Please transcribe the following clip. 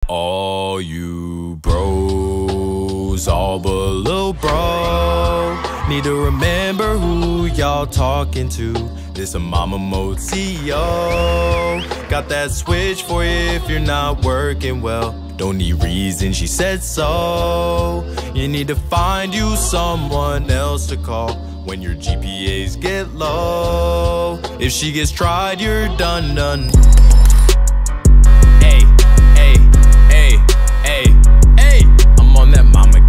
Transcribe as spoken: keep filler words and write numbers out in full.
All you bros, all but lil' bro, need to remember who y'all talking to. This a mama mode C E O. Got that switch for you if you're not working well. Don't need reason, she said so. You need to find you someone else to call when your G P As get low. If she gets tried, you're done, done. Hey, hey, hey, hey, hey, I'm on that mama